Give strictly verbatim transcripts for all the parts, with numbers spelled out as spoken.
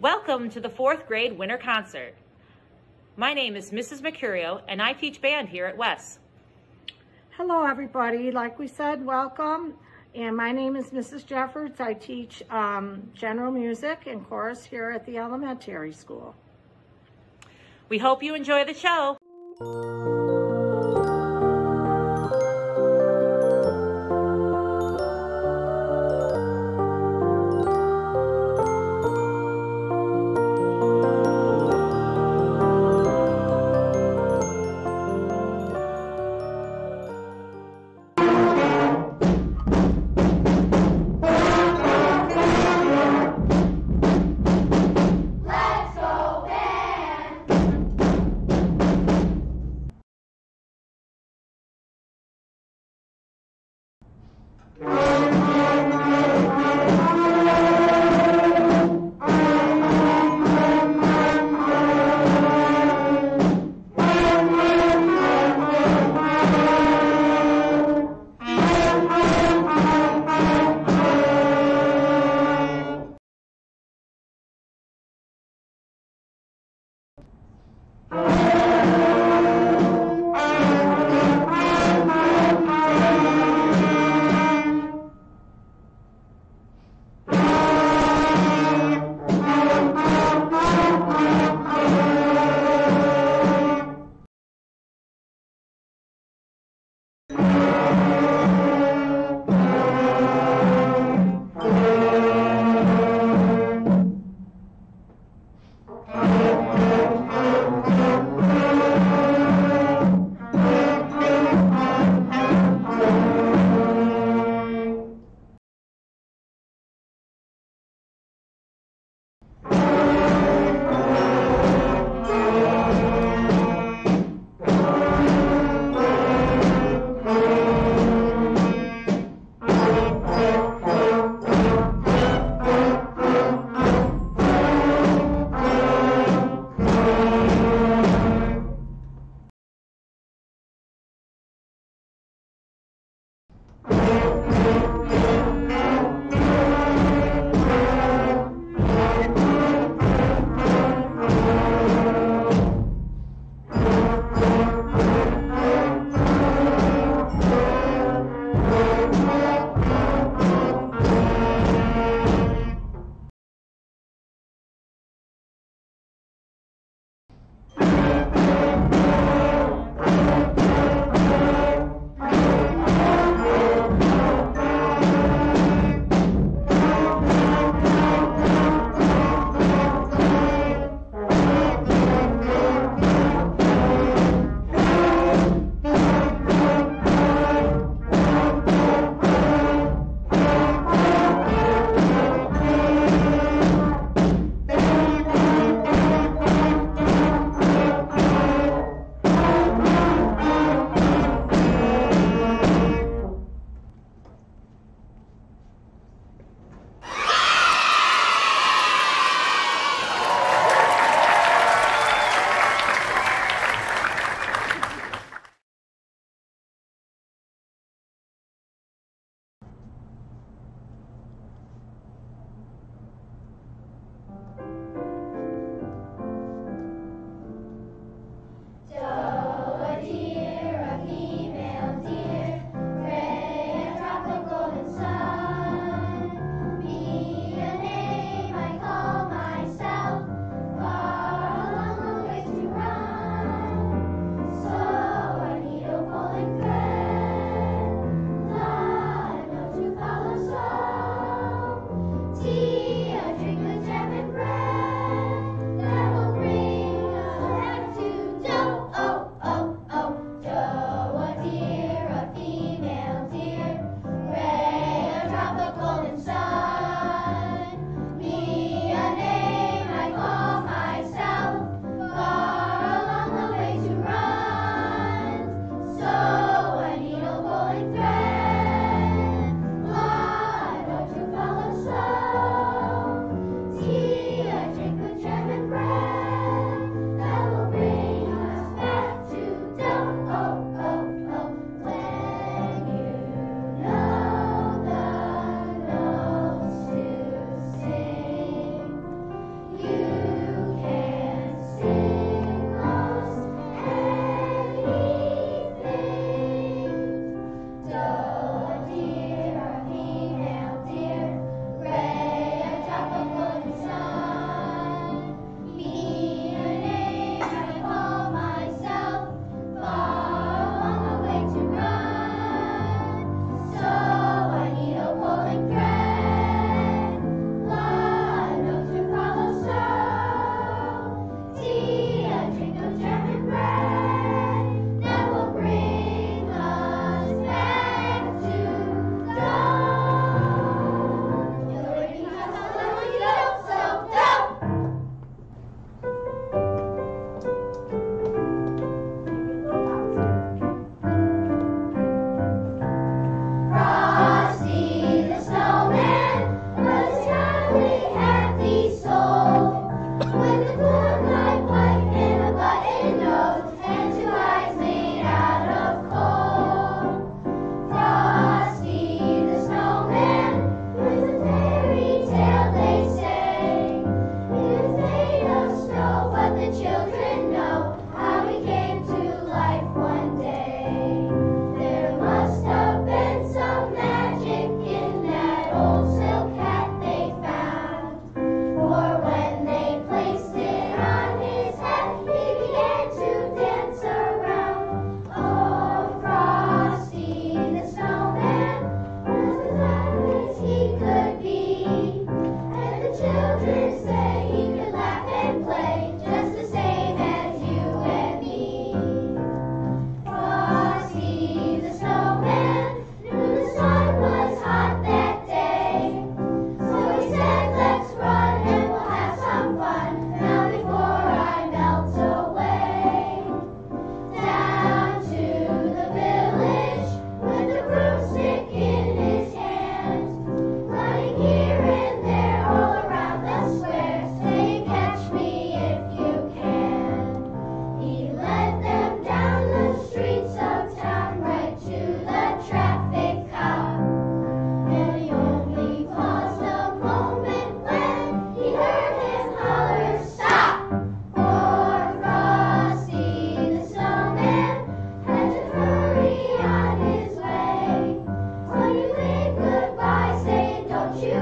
Welcome to the fourth grade winter concert. My name is Missus Mercurio and I teach band here at Wes. Hello everybody, like we said, welcome. And my name is Missus Jeffords. I teach um, general music and chorus here at the elementary school. We hope you enjoy the show.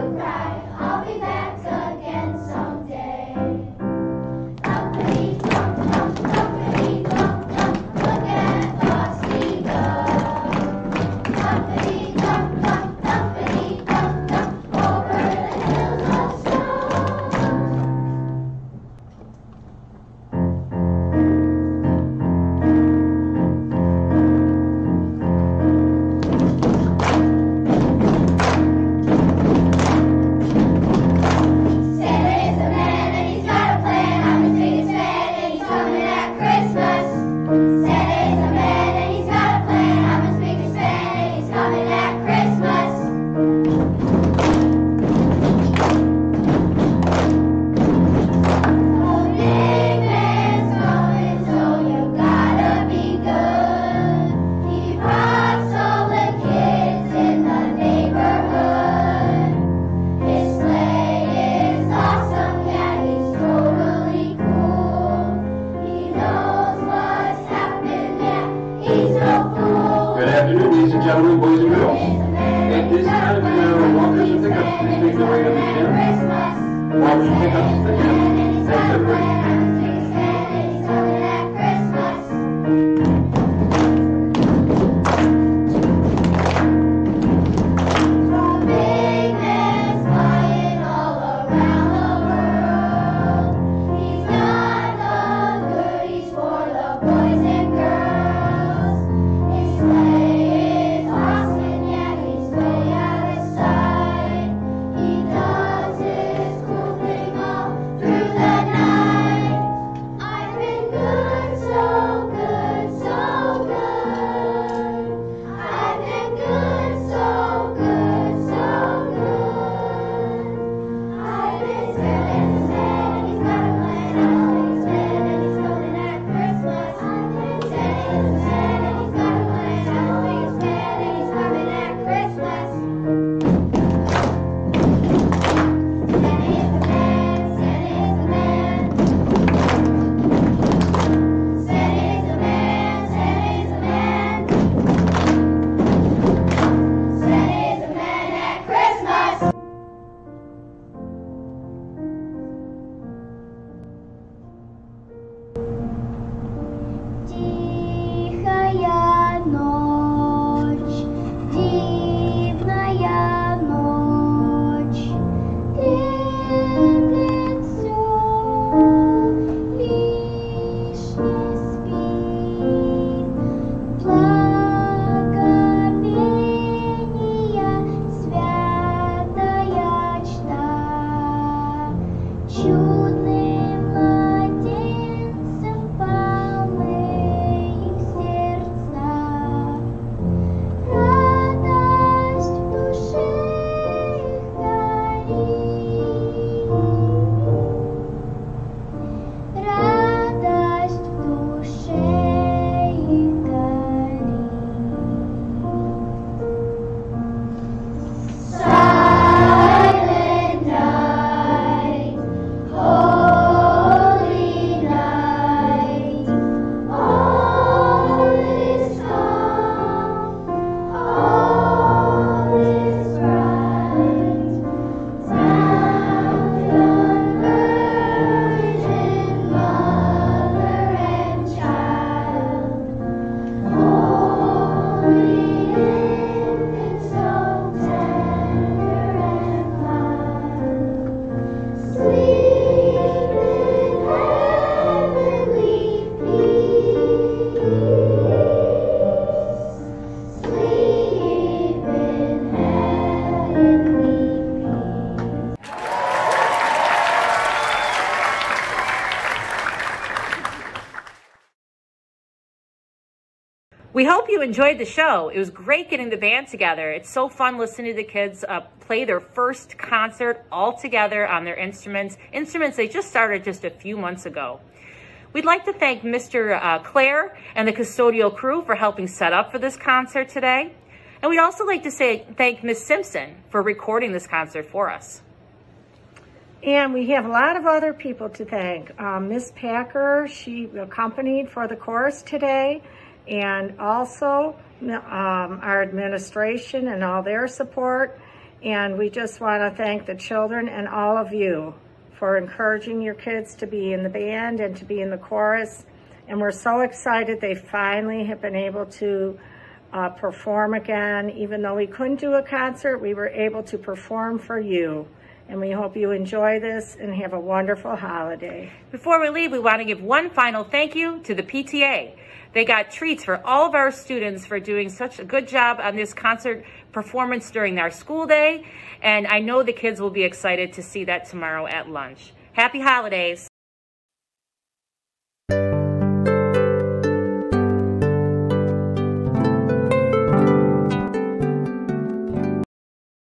you'll cry. I'll be back again someday. Thumpity thump thump, thumpity thump thump, look at Frosty go. Thumpity thump thump, thumpity thump thump, over the hills of snow. Gentlemen, boys and girls, at this time, uh, walkers and pickups, please make their way to the gym. Walkers and pickups to the gym. Thanks, everybody. We hope you enjoyed the show. It was great getting the band together. It's so fun listening to the kids uh, play their first concert all together on their instruments, instruments they just started just a few months ago. We'd like to thank Mister Uh, Claire and the custodial crew for helping set up for this concert today. And we'd also like to say thank Miz Simpson for recording this concert for us. And we have a lot of other people to thank. Um, Miz Packer, she accompanied for the chorus today, and also um, our administration and all their support. And we just want to thank the children and all of you for encouraging your kids to be in the band and to be in the chorus. And we're so excited they finally have been able to uh, perform again. Even though we couldn't do a concert, we were able to perform for you. And we hope you enjoy this and have a wonderful holiday. Before we leave, we want to give one final thank you to the P T A. They got treats for all of our students for doing such a good job on this concert performance during our school day. And I know the kids will be excited to see that tomorrow at lunch. Happy holidays.